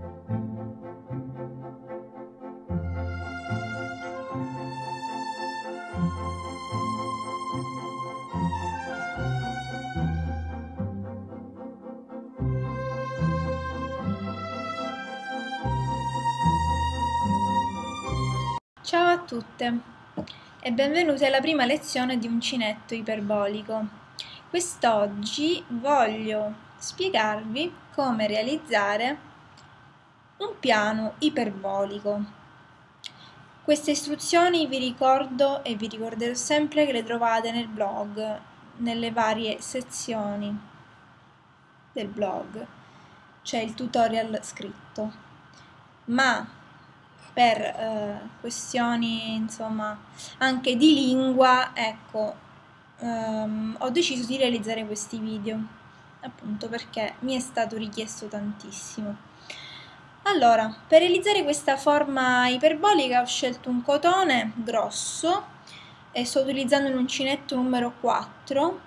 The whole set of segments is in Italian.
Ciao a tutte e benvenute alla prima lezione di uncinetto iperbolico. Quest'oggi voglio spiegarvi come realizzare un piano iperbolico. Queste istruzioni vi ricordo e vi ricorderò sempre che le trovate nel blog, nelle varie sezioni del blog, c'è il tutorial scritto, ma per questioni insomma anche di lingua, ecco, ho deciso di realizzare questi video appunto perché mi è stato richiesto tantissimo. Allora, per realizzare questa forma iperbolica ho scelto un cotone grosso e sto utilizzando un uncinetto numero 4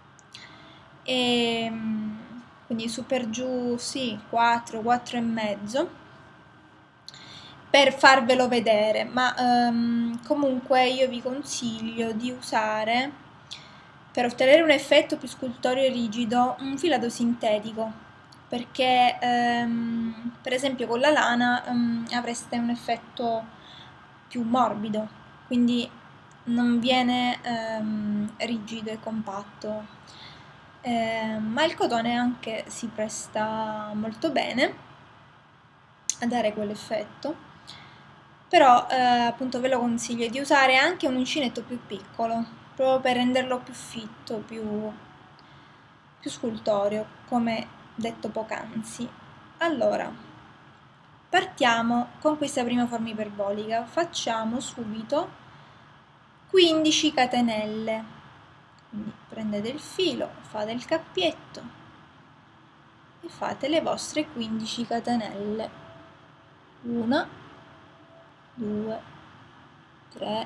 e quindi su per giù sì 4 e mezzo per farvelo vedere, ma comunque io vi consiglio di usare, per ottenere un effetto più scultoreo e rigido, un filato sintetico, perché per esempio con la lana avreste un effetto più morbido, quindi non viene rigido e compatto, ma il cotone anche si presta molto bene a dare quell'effetto. Però appunto ve lo consiglio di usare anche un uncinetto più piccolo, proprio per renderlo più fitto, più scultoreo, come detto poc'anzi. Allora, partiamo con questa prima forma iperbolica. Facciamo subito 15 catenelle. Quindi prendete il filo, fate il cappietto e fate le vostre 15 catenelle. 1, 2, 3,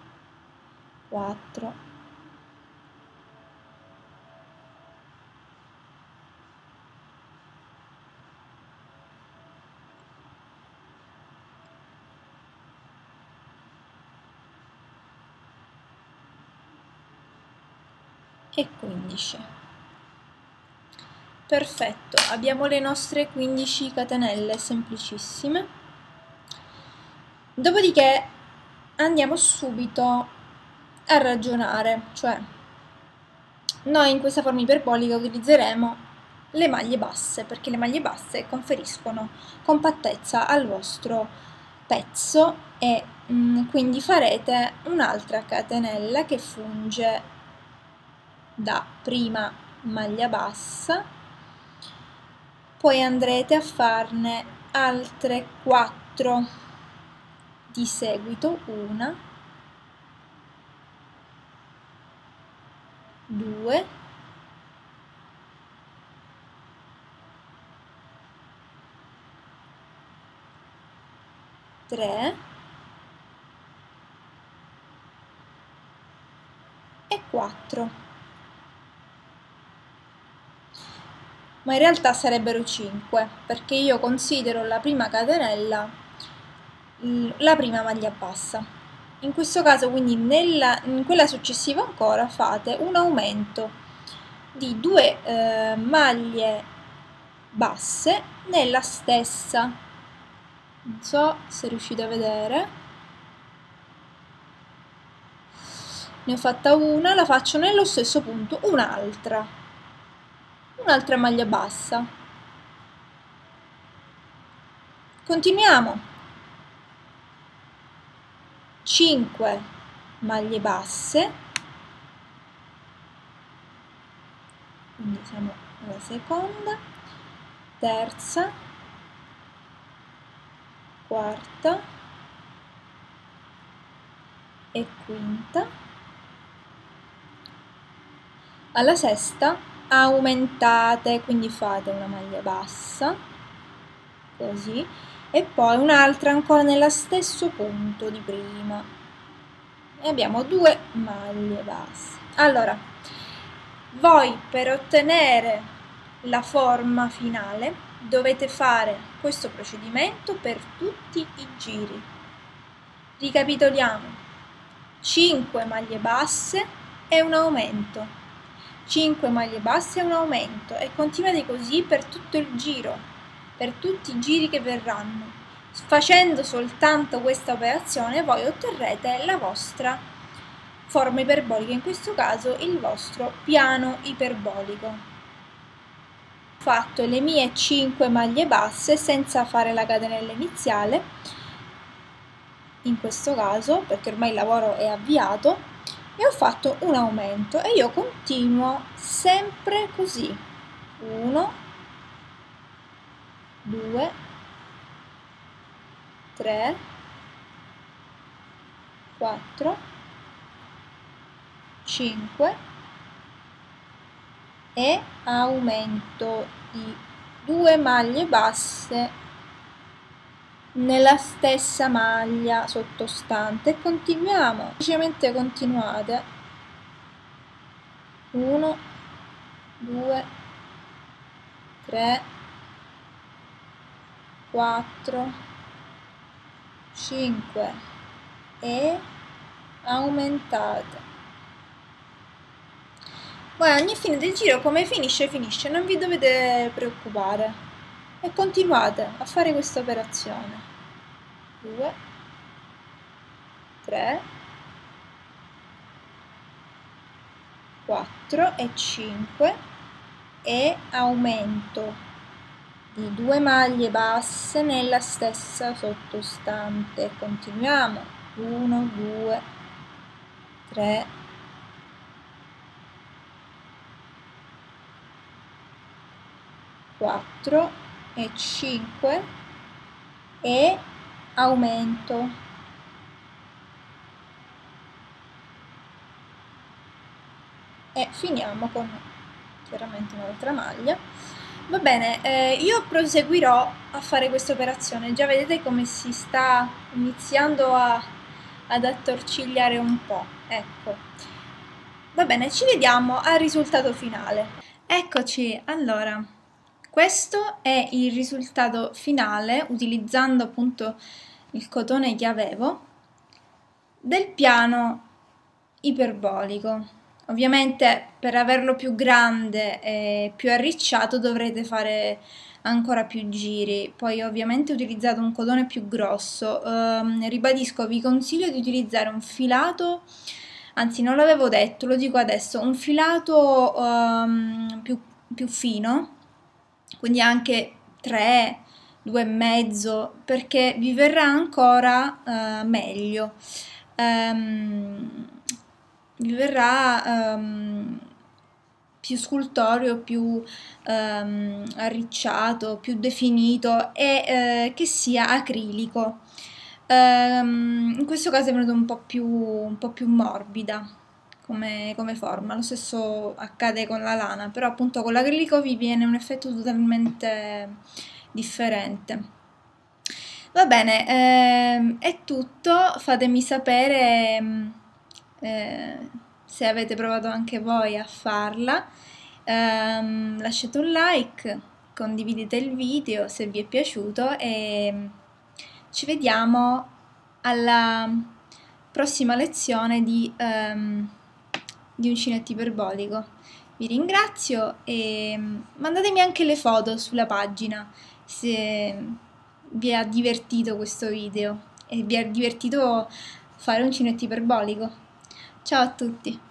4, 15. Perfetto, abbiamo le nostre 15 catenelle semplicissime. Dopodiché andiamo subito a ragionare, cioè noi in questa forma iperbolica utilizzeremo le maglie basse, perché le maglie basse conferiscono compattezza al vostro pezzo e quindi farete un'altra catenella che funge da prima maglia bassa, poi andrete a farne altre 4 di seguito, 1, 2, 3 e 4. Ma in realtà sarebbero 5, perché io considero la prima catenella la prima maglia bassa. In questo caso, quindi in quella successiva ancora fate un aumento di 2 maglie basse nella stessa. Non so se riuscite a vedere. Ne ho fatta una, la faccio nello stesso punto un'altra maglia bassa. Continuiamo. 5 maglie basse, quindi siamo alla seconda, terza, quarta e quinta. Alla sesta aumentate, quindi fate una maglia bassa, così, e poi un'altra ancora nello stesso punto di prima e abbiamo 2 maglie basse. Allora, voi per ottenere la forma finale dovete fare questo procedimento per tutti i giri. Ricapitoliamo: 5 maglie basse e un aumento, 5 maglie basse e un aumento, e continuate così per tutto il giro, per tutti i giri che verranno. Facendo soltanto questa operazione voi otterrete la vostra forma iperbolica, in questo caso il vostro piano iperbolico. Ho fatto le mie 5 maglie basse senza fare la catenella iniziale, in questo caso perché ormai il lavoro è avviato, e ho fatto un aumento e io continuo sempre così: 1, 2, 3, 4, 5 e aumento di 2 maglie basse nella stessa maglia sottostante e continuiamo, semplicemente continuate: 1, 2, 3, 4, 5 e aumentate. Poi ogni fine del giro, come finisce, finisce, non vi dovete preoccupare e continuate a fare questa operazione: 2, 3, 4 e 5 e aumento di 2 maglie basse nella stessa sottostante. Continuiamo: 1, 2, 3, 4 e 5 e aumento. E finiamo con chiaramente un'altra maglia. Va bene, io proseguirò a fare questa operazione. Già vedete come si sta iniziando ad attorcigliare un po', ecco. Va bene, ci vediamo al risultato finale. Eccoci, allora, questo è il risultato finale, utilizzando appunto il cotone che avevo, del piano iperbolico. Ovviamente per averlo più grande e più arricciato dovrete fare ancora più giri. Poi ovviamente ho utilizzato un cotone più grosso. Ribadisco, vi consiglio di utilizzare un filato, anzi non l'avevo detto, lo dico adesso, un filato più fino, quindi anche 3, 2,5, perché vi verrà ancora meglio. Vi verrà più scultoreo, più arricciato, più definito e che sia acrilico. In questo caso è venuto un po' più morbida come forma. Lo stesso accade con la lana, però appunto con l'acrilico vi viene un effetto totalmente differente. Va bene, è tutto. Fatemi sapere se avete provato anche voi a farla. Lasciate un like, condividete il video se vi è piaciuto e ci vediamo alla prossima lezione di uncinetto iperbolico. Vi ringrazio e mandatemi anche le foto sulla pagina se vi ha divertito questo video e vi ha divertito fare uncinetto iperbolico. Ciao a tutti!